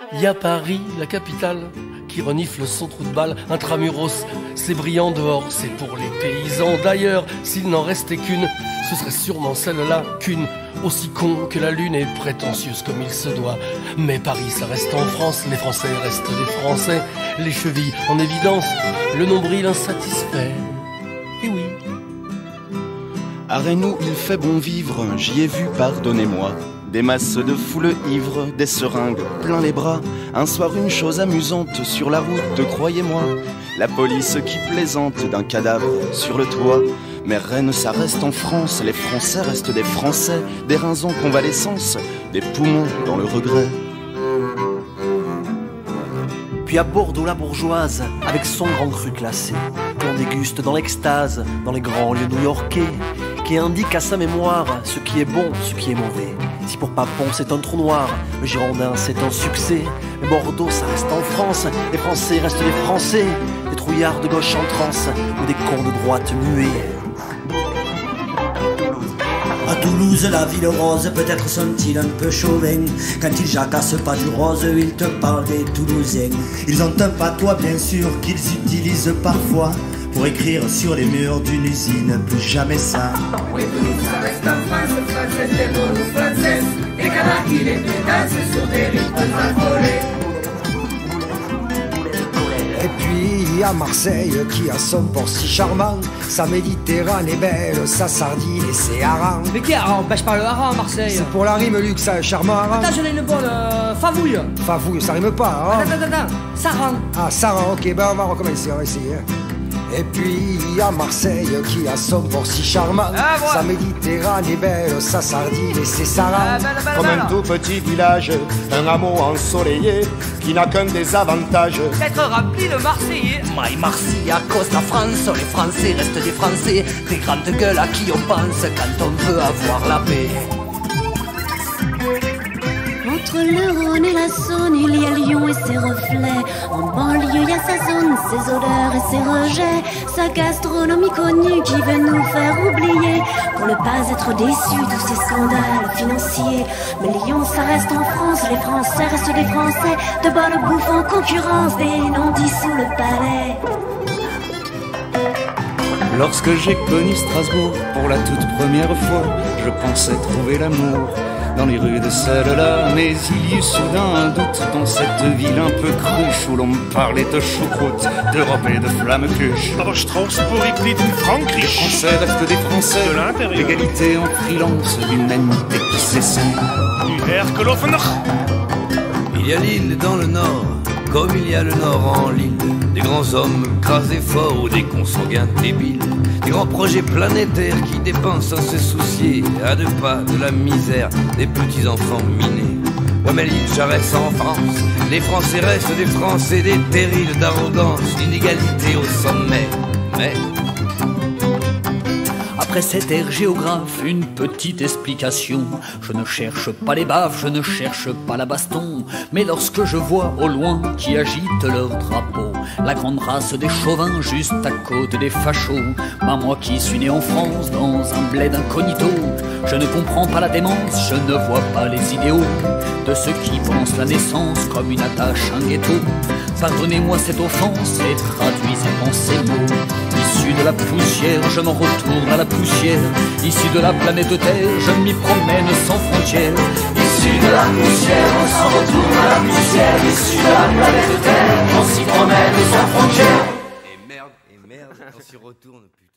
Il y a Paris, la capitale, qui renifle son trou de balle, intramuros, c'est brillant dehors, c'est pour les paysans. D'ailleurs, s'il n'en restait qu'une, ce serait sûrement celle-là, qu'une, aussi con que la lune et prétentieuse comme il se doit. Mais Paris, ça reste en France, les Français restent des Français, les chevilles en évidence, le nombril insatisfait. Et oui. À Reynou, il fait bon vivre, j'y ai vu, pardonnez-moi. Des masses de foule ivres, des seringues plein les bras. Un soir, une chose amusante sur la route, croyez-moi. La police qui plaisante d'un cadavre sur le toit. Mais Rennes, ça reste en France, les Français restent des Français. Des reins en convalescence, des poumons dans le regret. Puis à Bordeaux, la bourgeoise, avec son grand cru classé, qu'on déguste dans l'extase, dans les grands lieux new-yorkais, qui indique à sa mémoire ce qui est bon, ce qui est mauvais. Si pour Papon c'est un trou noir, le Girondin c'est un succès, mais Bordeaux ça reste en France, les Français restent des Français, des trouillards de gauche en transe, ou des cons de droite muets. À Toulouse, la ville rose, peut-être sont-ils un peu chauvins. Quand ils jacassent pas du rose, ils te parlent des Toulousains. Ils ont un patois bien sûr qu'ils utilisent parfois pour écrire sur les murs d'une usine, plus jamais ça. Oui, Toulouse, ça reste en France, française, des bonnes françaises, des canards qui les dansent sur des rythmes affolés. Et puis il y a Marseille qui a son port si charmant, sa Méditerranée belle, sa sardine et ses harengs. Mais qui hareng? Pêche pas le hareng à Marseille. C'est pour la rime, Luc, ça, charmant hareng. Attends, j'en ai une bonne, favouille. Favouille, ça rime pas, hein. Attends, sarang. Ah, sarang, ok, ben on va recommencer, on va essayer. Et puis il y a Marseille qui a son port si charmant, sa Méditerranée belle, sa sardine et ses sarangs. Comme un tout petit village, un hameau ensoleillé qui n'a qu'un désavantage, D'être rempli de Marseillais. My Marseille, Costa France, les Français restent des Français, des grandes gueules à qui on pense quand on veut avoir la paix. Entre le Rhône et la Saône, il y a Lyon et ses reflets. En banlieue, il y a sa zone, ses odeurs et ses rejets. Sa gastronomie connue qui veut nous faire oublier, pour ne pas être déçus tous ces scandales financiers. Mais Lyon, ça reste en France, les Français restent des Français. De bonne bouffe en concurrence, des non-dits sous le palais. Lorsque j'ai connu Strasbourg pour la toute première fois, je pensais trouver l'amour dans les rues de celle-là, mais il y eut soudain un doute dans cette ville un peu cruche où l'on me parlait de choucroute, d'Europe et de flamme-cuche. Aber Straßburg liegt in Frankreich. Les Français restent des Français, De l'intérieur. l'égalité en freelance, l'humanité qui s'essaie. Du Hergelofener. Il y a l'île dans le nord, comme il y a le nord en l'île. Des grands hommes crasés forts ou des consanguins débiles. Des grands projets planétaires qui dépensent sans se soucier à deux pas de la misère des petits enfants minés. Ouais mais l'île ça reste en France, les Français restent des Français, des terrils d'arrogance, d'inégalité au sommet. Mais Après cet air géographe, une petite explication. Je ne cherche pas les baffes, je ne cherche pas la baston, mais lorsque je vois au loin qui agitent leur drapeau, la grande race des chauvins juste à côté des fachos, bah moi qui suis né en France dans un bled incognito, je ne comprends pas la démence, je ne vois pas les idéaux de ceux qui pensent la naissance comme une attache, un ghetto. Pardonnez-moi cette offense et traduisez en ces mots. Issu de la poussière, je m'en retourne à la poussière. Issu de la planète Terre, je m'y promène sans frontières. Issu de la poussière, on s'en retourne à la poussière. Issu de la planète Terre, on s'y promène sans frontières. et merde, on s'y retourne putain.